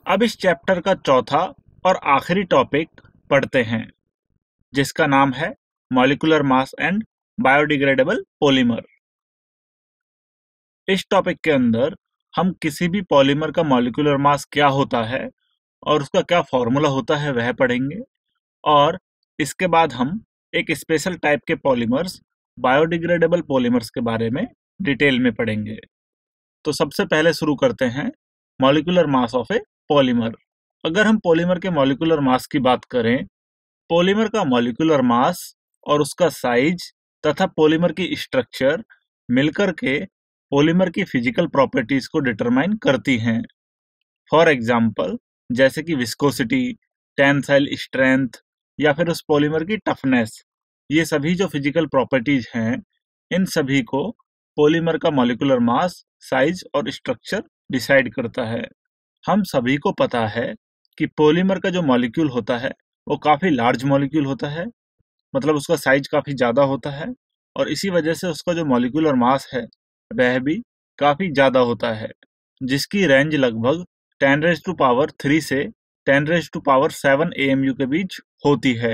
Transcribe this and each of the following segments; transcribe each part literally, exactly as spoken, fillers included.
अब इस चैप्टर का चौथा और आखिरी टॉपिक पढ़ते हैं, जिसका नाम है molecular mass and biodegradable polymer. इस टॉपिक के अंदर हम किसी भी पॉलीमर का मॉलिक्यूलर मास क्या होता है और उसका क्या फॉर्मूला होता है वह पढ़ेंगे, और इसके बाद हम एक स्पेशल टाइप के पॉलीमर्स, बायोडिग्रेडेबल पॉलीमर्स के बारे में डिटेल में पढ़ेंगे। तो सबसे पहले शुरू करते हैं molecular mass of a polymer. अगर हम पॉलीमर के मॉलिक्यूलर मास की बात करें, पॉलीमर का मॉलिक्यूलर मास और उसका साइज तथा पॉलीमर की स्ट्रक्चर मिलकर के पॉलीमर की फिजिकल प्रॉपर्टीज को डिटरमाइन करती हैं। फॉर एग्जाम्पल, जैसे कि विस्कोसिटी, टेंसाइल स्ट्रेंथ या फिर उस पॉलीमर की टफनेस, ये सभी जो फिजिकल प्रॉपर्टीज हैं, इन सभी को पॉलीमर का मॉलिक्यूलर मास, साइज और स्ट्रक्चर डिसाइड करता है। हम सभी को पता है कि पॉलीमर का जो मॉलिक्यूल होता है वो काफ़ी लार्ज मॉलिक्यूल होता है, मतलब उसका साइज काफ़ी ज़्यादा होता है, और इसी वजह से उसका जो मॉलिक्यूलर मास है वह भी काफ़ी ज़्यादा होता है, जिसकी रेंज लगभग ten raise to power three से ten raise to power seven A M U के बीच होती है।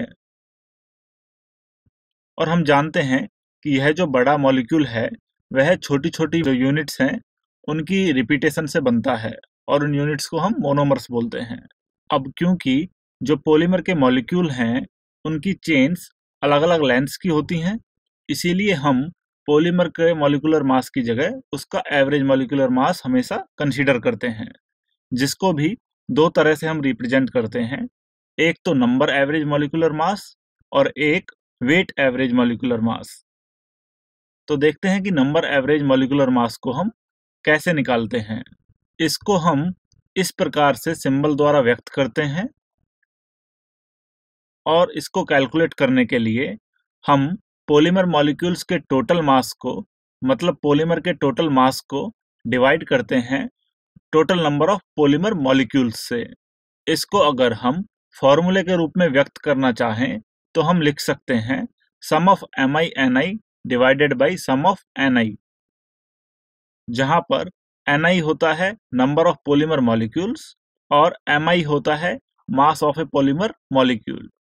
और हम जानते हैं कि यह जो बड़ा मॉलिक्यूल है वह छोटी छोटी जो यूनिट्स हैं उनकी रिपीटेशन से बनता है, और उन यूनिट्स को हम मोनोमर्स बोलते हैं। अब क्योंकि जो पॉलीमर के मॉलिक्यूल हैं उनकी चेन्स अलग अलग लेंथ्स की होती हैं, इसीलिए हम पॉलीमर के मॉलिक्यूलर मास की जगह उसका एवरेज मॉलिक्यूलर मास हमेशा कंसीडर करते हैं, जिसको भी दो तरह से हम रिप्रेजेंट करते हैं। एक तो नंबर एवरेज मॉलिक्यूलर मास और एक वेट एवरेज मॉलिक्यूलर मास। तो देखते हैं कि नंबर एवरेज मॉलिक्यूलर मास को हम कैसे निकालते हैं। इसको हम इस प्रकार से सिंबल द्वारा व्यक्त करते हैं, और इसको कैलकुलेट करने के लिए हम पॉलीमर मॉलिक्यूल्स के टोटल मास को, मतलब पॉलीमर के टोटल मास को डिवाइड करते हैं total number of polymer molecules से। इसको अगर हम फॉर्मूले के रूप में व्यक्त करना चाहें तो हम लिख सकते हैं sum of M I N I divided by sum of N I, जहां पर एन आई होता है नंबर ऑफ पॉलीमर मॉलिक्यूल्स और एम आई होता है mass of a polymer molecule.